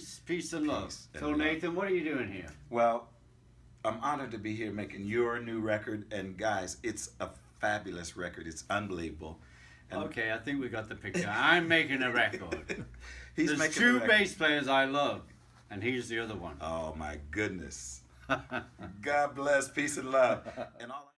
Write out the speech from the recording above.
Peace and love. Peace and So love. Nathan, what are you doing here? Well, I'm honored to be here making your new record, and guys, it's a fabulous record. It's unbelievable. And Okay, I think we got the picture. I'm making a record. he's There's making two a record. bass players I love, and he's the other one. Oh my goodness. God bless, peace and love. And all